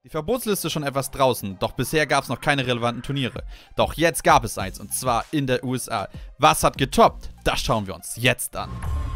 Die Verbotsliste ist schon etwas draußen, doch bisher gab es noch keine relevanten Turniere. Doch jetzt gab es eins, und zwar in der USA. Was hat getoppt? Das schauen wir uns jetzt an.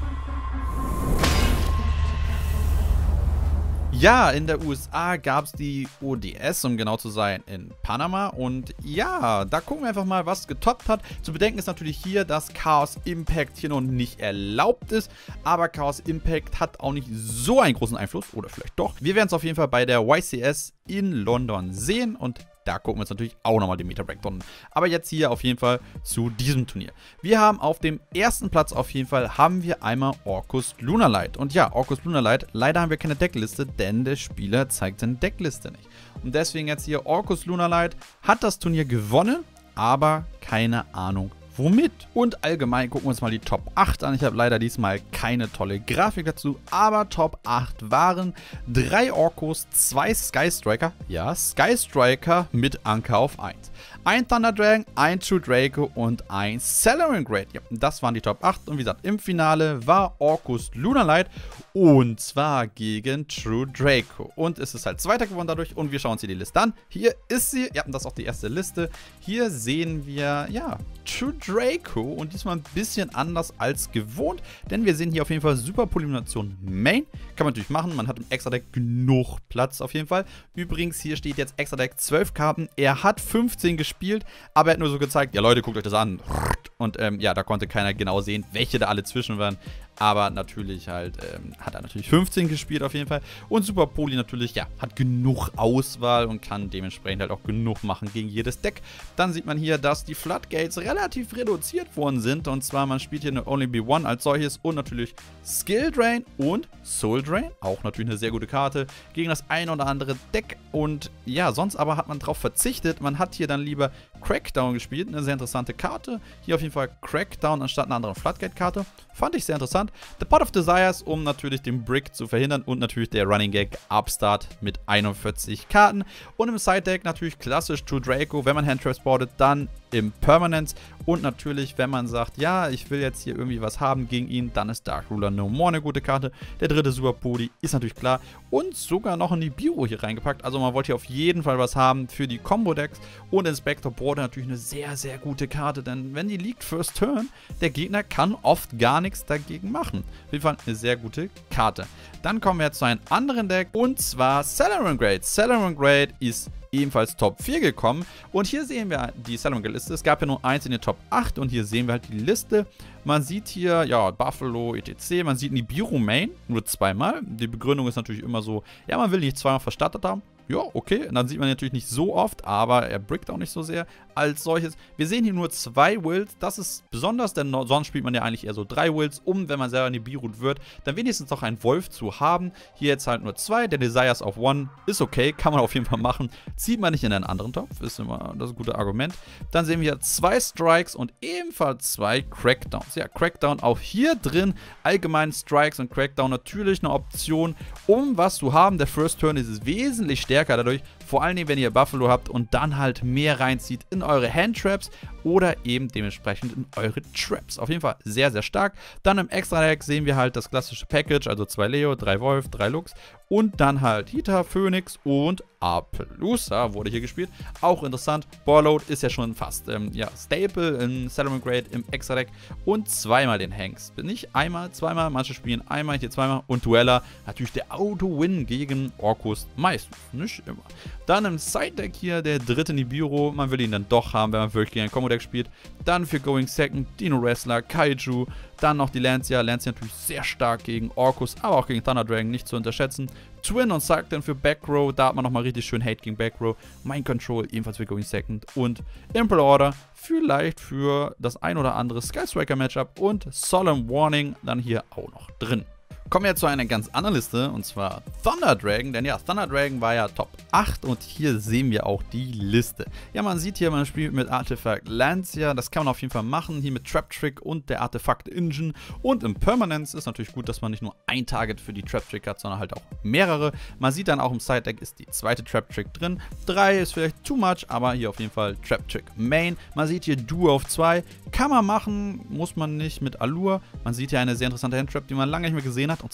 Ja, in der USA gab es die ODS, um genau zu sein, in Panama. Und ja, da gucken wir einfach mal, was getoppt hat. Zu bedenken ist natürlich hier, dass Chaos Impact hier noch nicht erlaubt ist. Aber Chaos Impact hat auch nicht so einen großen Einfluss. Oder vielleicht doch. Wir werden es auf jeden Fall bei der YCS in London sehen. Und da gucken wir uns natürlich auch nochmal den Meta-Breakdown an. Aber jetzt hier auf jeden Fall zu diesem Turnier. Wir haben auf dem ersten Platz auf jeden Fall einmal Orcust Lunalight. Und ja, Orcust Lunalight, leider haben wir keine Deckliste, denn der Spieler zeigt seine Deckliste nicht. Und deswegen jetzt hier Orcust Lunalight hat das Turnier gewonnen, aber keine Ahnung womit. Und allgemein gucken wir uns mal die Top 8 an. Ich habe leider diesmal keine tolle Grafik dazu, aber Top 8 waren 3 Orcos, 2 Sky Striker, ja, Sky Striker mit Anker auf 1. Ein Thunder Dragon, ein True Draco und ein Salarian Great. Ja, das waren die Top 8 und wie gesagt, im Finale war Orcust Lunalight und zwar gegen True Draco. Und es ist halt Zweiter geworden dadurch und wir schauen uns hier die Liste an. Hier ist sie, ja, das ist auch die erste Liste. Hier sehen wir, ja, True Draco und diesmal ein bisschen anders als gewohnt, denn wir sehen hier auf jeden Fall Super Polymination Main. Kann man natürlich machen, man hat im Extra Deck genug Platz auf jeden Fall. Übrigens, hier steht jetzt Extra Deck 12 Karten, er hat 15 gespielt, aber er hat nur so gezeigt, ja Leute, guckt euch das an. Und ja, da konnte keiner genau sehen, welche da alle zwischen waren. Aber natürlich halt, hat er natürlich 15 gespielt auf jeden Fall. Und Super Poly natürlich, ja, hat genug Auswahl und kann dementsprechend halt auch genug machen gegen jedes Deck. Dann sieht man hier, dass die Floodgates relativ reduziert worden sind. Und zwar, man spielt hier eine Only Be One als solches und natürlich Skill Drain und Soul Drain. Auch natürlich eine sehr gute Karte gegen das ein oder andere Deck. Und ja, sonst aber hat man drauf verzichtet. Man hat hier dann lieber Crackdown gespielt. Eine sehr interessante Karte. Hier auf jeden Fall Crackdown anstatt einer anderen Floodgate-Karte. Fand ich sehr interessant. The Pot of Desires, um natürlich den Brick zu verhindern und natürlich der Running Gag Upstart mit 41 Karten. Und im Side Deck natürlich klassisch True Draco. Wenn man Handtrap sportet, dann im Permanence. Und natürlich, wenn man sagt, ja, ich will jetzt hier irgendwie was haben gegen ihn, dann ist Dark Ruler No More eine gute Karte. Der dritte Super Poly ist natürlich klar. Und sogar noch in die Biro hier reingepackt. Also man wollte hier auf jeden Fall was haben für die Combo-Decks. Und Inspector Border natürlich eine sehr, sehr gute Karte. Denn wenn die liegt First Turn, der Gegner kann oft gar nichts dagegen machen. Auf jeden Fall eine sehr gute Karte. Dann kommen wir jetzt zu einem anderen Deck. Und zwar Salarian Great. Salarian Great ist ebenfalls Top 4 gekommen. Und hier sehen wir die Salomon-Liste. Es gab ja nur eins in den Top 8 und hier sehen wir halt die Liste. Man sieht hier, ja, Buffalo, etc. Man sieht Nibiru Main nur zweimal. Die Begründung ist natürlich immer so, ja, man will nicht zweimal verstattet haben. Ja, okay. Und dann sieht man natürlich nicht so oft, aber er brickt auch nicht so sehr als solches. Wir sehen hier nur 2 Wills. Das ist besonders, denn sonst spielt man ja eigentlich eher so 3 Wills, um, wenn man selber Nibiru wird, dann wenigstens noch einen Wolf zu haben. Hier jetzt halt nur 2. Der Desires of 1 ist okay, kann man auf jeden Fall machen. Zieht man nicht in einen anderen Topf, ist immer das gute Argument. Dann sehen wir hier 2 Strikes und ebenfalls 2 Crackdowns. Ja, Crackdown auch hier drin. Allgemein Strikes und Crackdown natürlich eine Option, um was zu haben. Der First Turn ist es wesentlich stärker dadurch, vor allen Dingen, wenn ihr Buffalo habt und dann halt mehr reinzieht in eure Handtraps oder eben dementsprechend in eure Traps. Auf jeden Fall sehr, sehr stark. Dann im Extra-Deck sehen wir halt das klassische Package, also 2 Leo, 3 Wolf, 3 Lux und dann halt Hita, Phoenix und Appaloosa wurde hier gespielt. Auch interessant, Borload ist ja schon fast ja, Staple in Salomon Great im Extra-Deck und zweimal den Hanks. Nicht einmal, zweimal, manche spielen einmal, hier zweimal und Dueller. Natürlich der Auto-Win gegen Orcust meistens, nicht immer. Dann im Side-Deck hier der dritte Nibiru, man will ihn dann doch haben, wenn man wirklich gegen ein Combo-Deck spielt. Dann für Going Second Dino Wrestler, Kaiju, dann noch die Lancia. Lancia natürlich sehr stark gegen Orcust, aber auch gegen Thunder Dragon nicht zu unterschätzen. Twin und Suck dann für Backrow, da hat man nochmal richtig schön Hate gegen Backrow. Mind Control ebenfalls für Going Second und Impel Order vielleicht für das ein oder andere Sky Striker Matchup und Solemn Warning dann hier auch noch drin. Kommen wir jetzt zu einer ganz anderen Liste, und zwar Thunder Dragon, denn ja, Thunder Dragon war ja Top 8 und hier sehen wir auch die Liste. Ja, man sieht hier, man spielt mit Artifact Lancia, das kann man auf jeden Fall machen, hier mit Trap Trick und der Artefakt Engine und im Permanence ist natürlich gut, dass man nicht nur ein Target für die Trap Trick hat, sondern halt auch mehrere. Man sieht dann auch im Side Deck ist die zweite Trap Trick drin, 3 ist vielleicht too much, aber hier auf jeden Fall Trap Trick Main. Man sieht hier Duo auf 2, kann man machen, muss man nicht mit Allure. Man sieht hier eine sehr interessante Handtrap, die man lange nicht mehr gesehen hat. Und zwar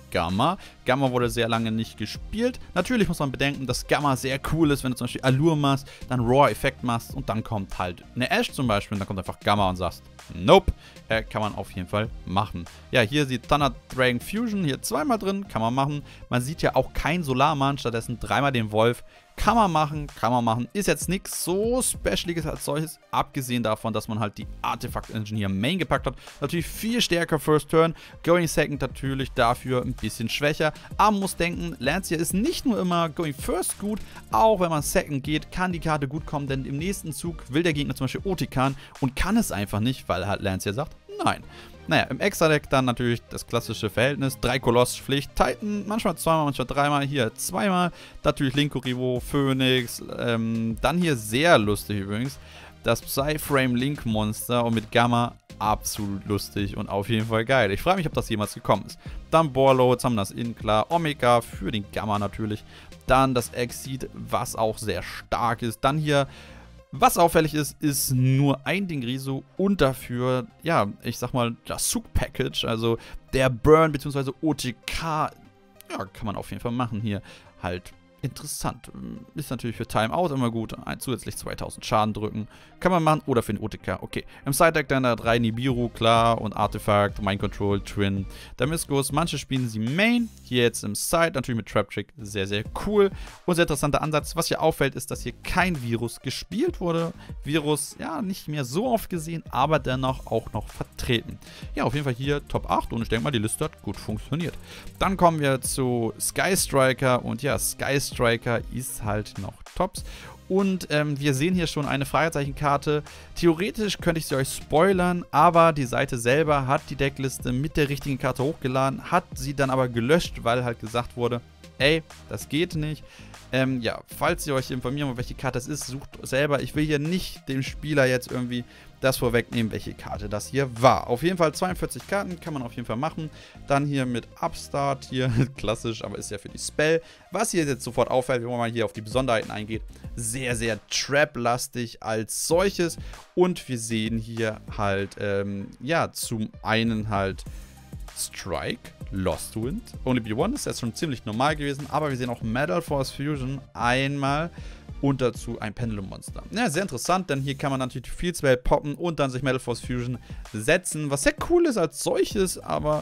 Gamma. Gamma wurde sehr lange nicht gespielt. Natürlich muss man bedenken, dass Gamma sehr cool ist, wenn du zum Beispiel Allure machst, dann Raw-Effekt machst und dann kommt halt eine Ashe zum Beispiel und dann kommt einfach Gamma und sagst, nope, kann man auf jeden Fall machen. Ja, hier sieht Thunder Dragon Fusion, hier zweimal drin, kann man machen. Man sieht ja auch kein Solarmann, stattdessen dreimal den Wolf. Kann man machen. Ist jetzt nichts so Specialiges als solches, abgesehen davon, dass man halt die Artifact Engine hier Main gepackt hat. Natürlich viel stärker First Turn, Going Second natürlich dafür ein bisschen schwächer. Aber man muss denken, Lancia ist nicht nur immer Going First gut, auch wenn man Second geht, kann die Karte gut kommen, denn im nächsten Zug will der Gegner zum Beispiel Otikan und kann es einfach nicht, weil halt Lancia sagt, nein. Naja, im Extra-Deck dann natürlich das klassische Verhältnis. 3 Koloss, Pflicht, Titan, manchmal zweimal, manchmal dreimal. Hier zweimal. Natürlich Linkurivo, Phoenix. Dann hier sehr lustig übrigens. Das Psy-Frame Link-Monster und mit Gamma absolut lustig und auf jeden Fall geil. Ich frage mich, ob das jemals gekommen ist. Dann Borloads haben das innen klar. Omega für den Gamma natürlich. Dann das Exceed, was auch sehr stark ist. Dann hier... Was auffällig ist, ist nur ein Dingriso und dafür, ja, ich sag mal, das Zug-Package, also der Burn bzw. OTK, ja, kann man auf jeden Fall machen hier. Halt interessant. Ist natürlich für Timeout immer gut. Zusätzlich 2000 Schaden drücken. Kann man machen. Oder für den OTK. Okay. Im Side-Deck dann da 3 Nibiru, klar. Und Artifact, Mind Control, Twin, Damiscus. Manche spielen sie Main. Hier jetzt im Side. Natürlich mit Trap Trick. Sehr, sehr cool. Und sehr interessanter Ansatz. Was hier auffällt, ist, dass hier kein Virus gespielt wurde. Virus, ja, nicht mehr so oft gesehen, aber dennoch auch noch vertreten. Ja, auf jeden Fall hier Top 8. Und ich denke mal, die Liste hat gut funktioniert. Dann kommen wir zu Sky Striker. Und ja, Sky Striker ist halt noch tops. Und wir sehen hier schon eine Fragezechenkarte. Theoretisch könnte ich sie euch spoilern, aber die Seite selber hat die Deckliste mit der richtigen Karte hochgeladen, hat sie dann aber gelöscht, weil halt gesagt wurde, ey, das geht nicht. Ja, falls ihr euch informieren wollt, welche Karte es ist, sucht selber. Ich will hier nicht dem Spieler jetzt irgendwie das vorwegnehmen, welche Karte das hier war. Auf jeden Fall 42 Karten kann man auf jeden Fall machen. Dann hier mit Upstart, hier klassisch, aber ist ja für die Spell. Was hier jetzt sofort auffällt, wenn man mal hier auf die Besonderheiten eingeht, sehr, sehr Trap-lastig als solches. Und wir sehen hier halt, ja, zum einen halt Strike, Lost Wind, Only Be One ist jetzt schon ziemlich normal gewesen, aber wir sehen auch Metal Force Fusion einmal und dazu ein Pendulum Monster. Ja, sehr interessant, denn hier kann man natürlich die Field Spell poppen und dann sich Metal Force Fusion setzen, was sehr cool ist als solches, aber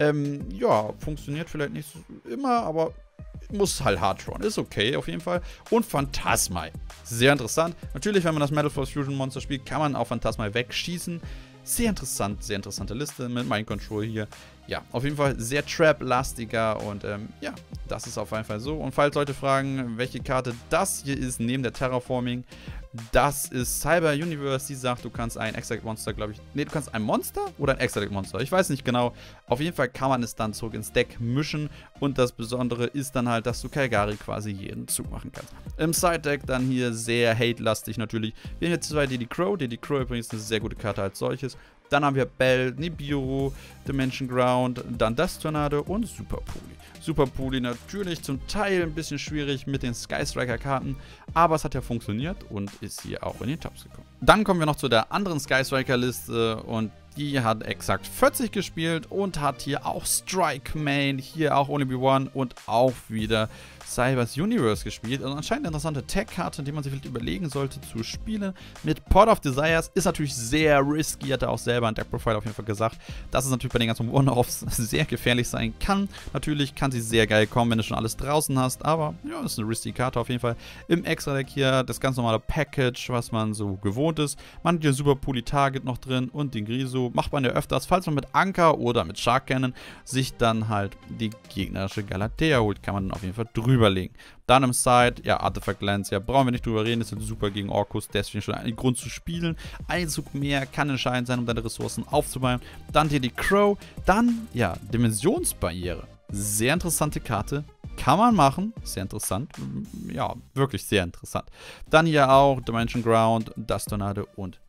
ja, funktioniert vielleicht nicht immer, aber muss halt hart drawn. Ist okay auf jeden Fall. Und Phantasmai. Sehr interessant. Natürlich, wenn man das Metal Force Fusion Monster spielt, kann man auch Phantasmai wegschießen. Sehr interessant, sehr interessante Liste mit Mind Control hier. Ja, auf jeden Fall sehr Trap-lastiger und ja, das ist auf jeden Fall so. Und falls Leute fragen, welche Karte das hier ist, neben der Terraforming, das ist Cyber Universe, die sagt, du kannst ein Extra-Deck-Monster, glaube ich, nee, du kannst ein Monster oder ein Extra-Deck-Monster, ich weiß nicht genau. Auf jeden Fall kann man es dann zurück ins Deck mischen und das Besondere ist dann halt, dass du Kagari quasi jeden Zug machen kannst. Im Side-Deck dann hier sehr Hate-lastig natürlich. Wir haben jetzt zwei Diddy Crow übrigens eine sehr gute Karte als solches. Dann haben wir Bell, Nibiru, Dimension Ground, dann das Tornado und Super Puli. Super Puli natürlich zum Teil ein bisschen schwierig mit den Sky Striker Karten, aber es hat ja funktioniert und ist hier auch in den Tops gekommen. Dann kommen wir noch zu der anderen Sky Striker Liste und die hat exakt 40 gespielt und hat hier auch Strike Main, hier auch Only Be One und auch wieder Cybers Universe gespielt. Also anscheinend eine interessante Tech-Karte, die man sich vielleicht überlegen sollte zu spielen. Mit Pot of Desires ist natürlich sehr risky, hat er auch selber in Deck Profile auf jeden Fall gesagt, dass es natürlich bei den ganzen One-Offs sehr gefährlich sein kann. Natürlich kann sie sehr geil kommen, wenn du schon alles draußen hast, aber ja, das ist eine risky Karte auf jeden Fall. Im Extra-Deck hier das ganz normale Package, was man so gewohnt ist. Man hat hier Super Puli Target noch drin und den Griso. Macht man ja öfters, falls man mit Anker oder mit Shark Cannon sich dann halt die gegnerische Galatea holt, kann man dann auf jeden Fall drüber legen. Dann im Side, ja, Artifact Lancia, brauchen wir nicht drüber reden, ist super gegen Orcus, deswegen schon ein Grund zu spielen. Ein Zug mehr kann entscheidend sein, um deine Ressourcen aufzubauen. Dann hier die Crow, dann, ja, Dimensionsbarriere. Sehr interessante Karte. Kann man machen, sehr interessant, ja, wirklich sehr interessant. Dann hier auch Dimension Ground, das Tornado und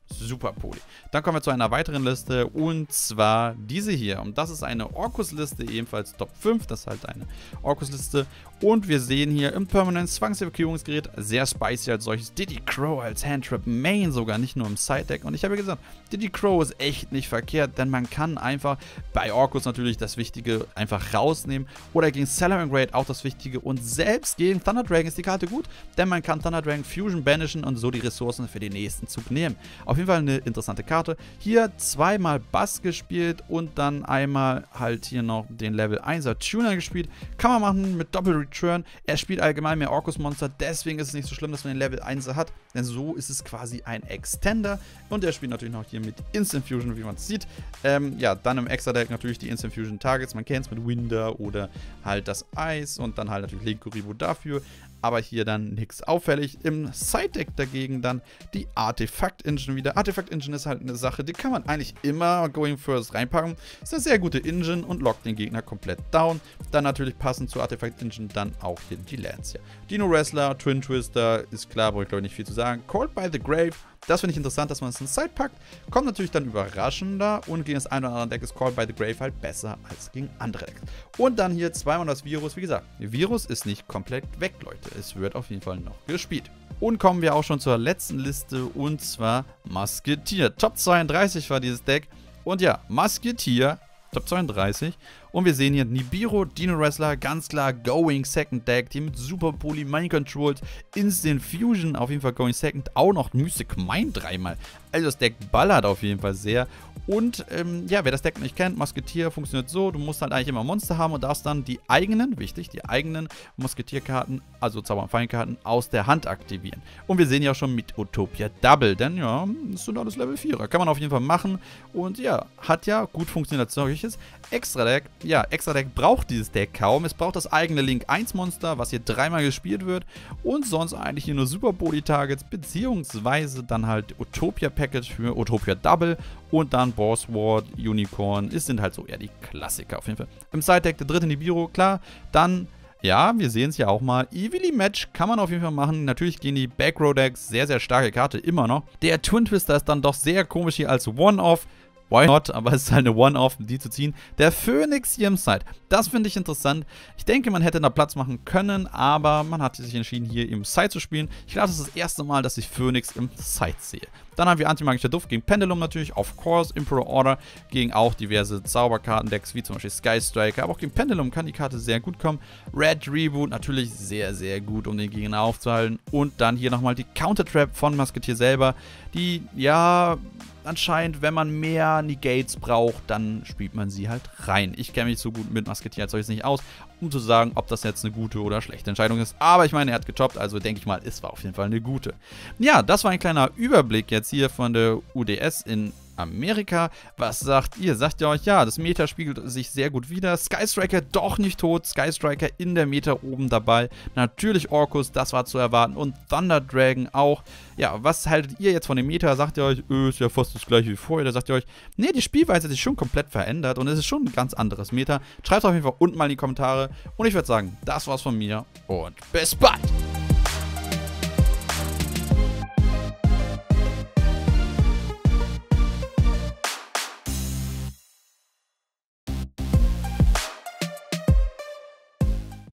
Super Poly. Dann kommen wir zu einer weiteren Liste und zwar diese hier. Und das ist eine Orcus-Liste, ebenfalls Top 5. Das ist halt eine Orcus-Liste. Und wir sehen hier im Permanent Zwangsevakuierungsgerät sehr spicy als solches. Diddy Crow als Handtrap Main sogar, nicht nur im Side-Deck. Und ich habe ja gesagt, Diddy Crow ist echt nicht verkehrt, denn man kann einfach bei Orcus natürlich das Wichtige einfach rausnehmen. Oder gegen Salaman Great auch das Wichtige. Und selbst gegen Thunder Dragon ist die Karte gut, denn man kann Thunder Dragon Fusion banishen und so die Ressourcen für den nächsten Zug nehmen. Auf jeden Fall eine interessante Karte. Hier zweimal Bass gespielt und dann einmal halt hier noch den Level 1er Tuner gespielt. Kann man machen mit Doppel-Return. Er spielt allgemein mehr Orcus-Monster, deswegen ist es nicht so schlimm, dass man den Level 1er hat, denn so ist es quasi ein Extender. Und er spielt natürlich noch hier mit Instant Fusion, wie man es sieht. Ja, dann im Extra-Deck natürlich die Instant Fusion Targets. Man kennt es mit Winder oder halt das Eis und dann halt natürlich Linkuribo dafür. Aber hier dann nichts auffällig. Im Side-Deck dagegen dann die Artefakt-Engine wieder. Artefakt-Engine ist halt eine Sache, die kann man eigentlich immer Going First reinpacken. Ist eine sehr gute Engine und lockt den Gegner komplett down. Dann natürlich passend zur Artefakt-Engine dann auch hier die Lancia. Dino Wrestler, Twin Twister, ist klar, brauche ich glaube ich nicht viel zu sagen. Called by the Grave. Das finde ich interessant, dass man es in Side packt. Kommt natürlich dann überraschender und gegen das eine oder andere Deck ist Called by the Grave halt besser als gegen andere Decks. Und dann hier zweimal das Virus. Wie gesagt, Virus ist nicht komplett weg, Leute. Es wird auf jeden Fall noch gespielt. Und kommen wir auch schon zur letzten Liste und zwar Musketeer. Top 32 war dieses Deck. Und ja, Musketeer, Top 32. Und wir sehen hier Nibiru, Dino Wrestler, ganz klar Going Second Deck, die mit Super Poly, Mind Controls, Instant Fusion, auf jeden Fall Going Second, auch noch Mystic Mind dreimal. Also das Deck ballert auf jeden Fall sehr. Und ja, wer das Deck nicht kennt, Musketeer funktioniert so, du musst halt eigentlich immer Monster haben und darfst dann die eigenen, wichtig, die eigenen Musketierkarten, also Zauber- und Fallenkarten, aus der Hand aktivieren. Und wir sehen ja schon mit Utopia Double, denn ja, das sind alles Level 4er. Kann man auf jeden Fall machen und ja, hat ja gut funktioniert als solches. Extra-Deck, ja, Extra-Deck braucht dieses Deck kaum. Es braucht das eigene Link 1 Monster, was hier dreimal gespielt wird und sonst eigentlich hier nur Super Poly Targets, beziehungsweise dann halt Utopia Package für Utopia Double und dann Boss Ward, Unicorn. Es sind halt so eher die Klassiker auf jeden Fall. Im Side-Deck der dritte Nibiru, klar. Dann, ja, wir sehen es ja auch mal. Evilly Match kann man auf jeden Fall machen. Natürlich gehen die Backrow-Decks, sehr, sehr starke Karte, immer noch. Der Twin Twister ist dann doch sehr komisch hier als One-Off. Why not? Aber es ist halt eine One-Off, die zu ziehen. Der Phoenix hier im Side. Das finde ich interessant. Ich denke, man hätte da Platz machen können, aber man hat sich entschieden, hier im Side zu spielen. Ich glaube, das ist das erste Mal, dass ich Phoenix im Side sehe. Dann haben wir Antimagischer Duft gegen Pendulum natürlich, of course, Emperor Order gegen auch diverse Zauberkartendecks, wie zum Beispiel Sky Striker. Aber auch gegen Pendulum kann die Karte sehr gut kommen. Red Reboot natürlich sehr, sehr gut, um den Gegner aufzuhalten. Und dann hier nochmal die Counter-Trap von Musketeer selber, die, ja, anscheinend, wenn man mehr Negates braucht, dann spielt man sie halt rein. Ich kenne mich so gut mit Musketeer als solches nicht aus, um zu sagen, ob das jetzt eine gute oder schlechte Entscheidung ist. Aber ich meine, er hat getoppt, also denke ich mal, es war auf jeden Fall eine gute. Ja, das war ein kleiner Überblick jetzt hier von der UDS in Amerika. Was sagt ihr? Sagt ihr euch, ja, das Meta spiegelt sich sehr gut wider. Sky Striker doch nicht tot. Sky Striker in der Meta oben dabei. Natürlich Orcus, das war zu erwarten. Und Thunder Dragon auch. Ja, was haltet ihr jetzt von dem Meta? Sagt ihr euch, ist ja fast das gleiche wie vorher. Da sagt ihr euch, nee, die Spielweise hat sich schon komplett verändert und es ist schon ein ganz anderes Meta. Schreibt es auf jeden Fall unten mal in die Kommentare. Und ich würde sagen, das war's von mir und bis bald!